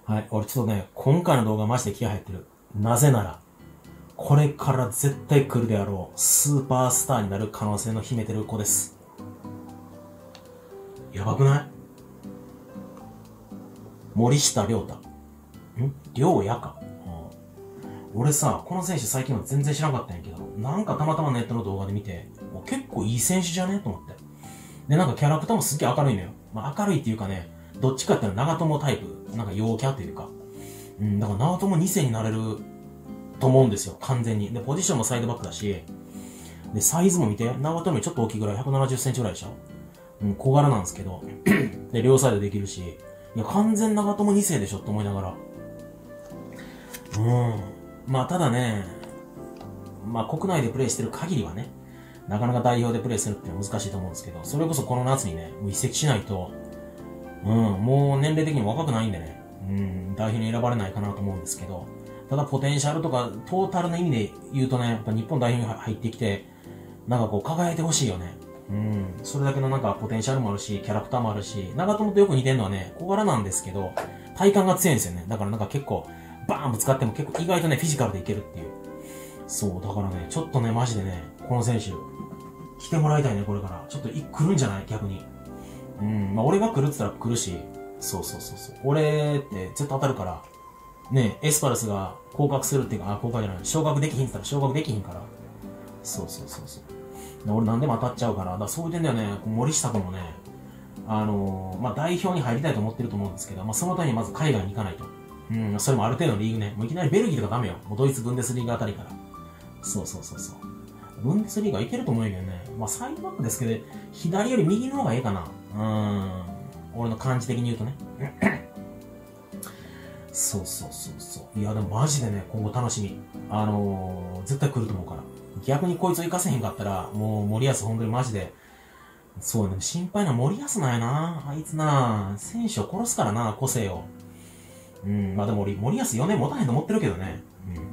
はい、俺ちょっとね、今回の動画マジで気合入ってる。なぜなら、これから絶対来るであろう、スーパースターになる可能性の秘めてる子です。やばくない？森下亮太。亮也か。俺さ、この選手最近は全然知らなかったんやけど、なんかたまたまネットの動画で見て、結構いい選手じゃねと思って。で、なんかキャラクターもすっげえ明るいのよ。まあ明るいっていうかね、どっちかっていうと長友タイプ、なんか陽キャっていうか。だから長友2世になれると思うんですよ、完全に。で、ポジションもサイドバックだし、で、サイズも見て、長友よりちょっと大きいぐらい、170センチぐらいでしょ。小柄なんですけど、で、両サイドできるし、いや、完全長友2世でしょって思いながら。まあ、ただね、まあ、国内でプレイしてる限りはね、なかなか代表でプレイするってのは難しいと思うんですけど、それこそこの夏にね、もう移籍しないと、もう年齢的にも若くないんでね、代表に選ばれないかなと思うんですけど、ただポテンシャルとかトータルの意味で言うとね、やっぱ日本代表に入ってきて、なんかこう輝いてほしいよね。それだけのなんかポテンシャルもあるし、キャラクターもあるし、長友とよく似てるのはね、小柄なんですけど、体幹が強いんですよね。だからなんか結構、バーンぶつかっても結構意外とね、フィジカルでいけるっていう。そう、だからね、ちょっとね、マジでね、この選手、来てもらいたいね、これから。ちょっと来るんじゃない逆に。まあ俺が来るって言ったら来るし、そうそうそうそう。俺って絶対当たるから、ね、エスパルスが降格するっていうか、降格じゃない、昇格できひんって言ったら昇格できひんから。そうそうそうそう。俺何でも当たっちゃうから、だからそういう点ではね、森下君もね、まあ代表に入りたいと思ってると思うんですけど、まあそのためにまず海外に行かないと。それもある程度のリーグね。もういきなりベルギーとかダメよ。もうドイツブンデスリーガあたりから。そうそうそうそう。ブンデスリーガいけると思うんやけどね。まあサイドバックですけど、左より右の方がいいかな。俺の感じ的に言うとね。そうそうそうそう。いやでもマジでね、今後楽しみ。絶対来ると思うから。逆にこいつを生かせへんかったら、もう森保本当にマジで、そうね、心配な森保なんやな。あいつな、選手を殺すからな、個性を。まあでも森保4年持たへんと思ってるけどね。